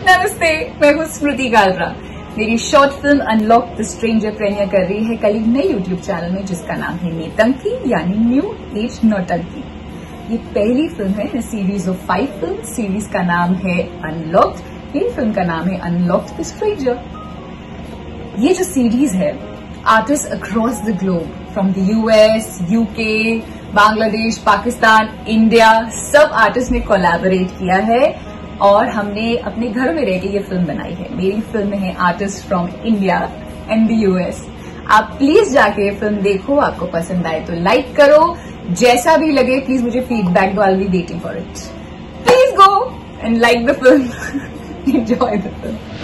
नमस्ते, मैं हूँ स्मृति कालरा। मेरी short film unlock the stranger premiere कर रही है कल एक नए यूट्यूब चैनल में जिसका नाम है nautanki यानी न्यू एज नौटंकी। ये पहली फिल्म है सीरीज ऑफ 5 फिल्म। सीरीज का नाम है अनलॉक्ड, मेरी फिल्म का नाम है अनलॉक्ड द स्ट्रेंजर। ये जो सीरीज है, artist across the globe from the US, UK, Bangladesh, Pakistan, India, सब आर्टिस्ट ने कोलैबोरेट किया है और हमने अपने घर में रह के ये फिल्म बनाई है। मेरी फिल्म है artist from India and the US. आप प्लीज जाके फिल्म देखो, आपको पसंद आए तो लाइक करो, जैसा भी लगे प्लीज मुझे फीडबैक दो। I will be waiting for it. Please go and like the film, enjoy the film.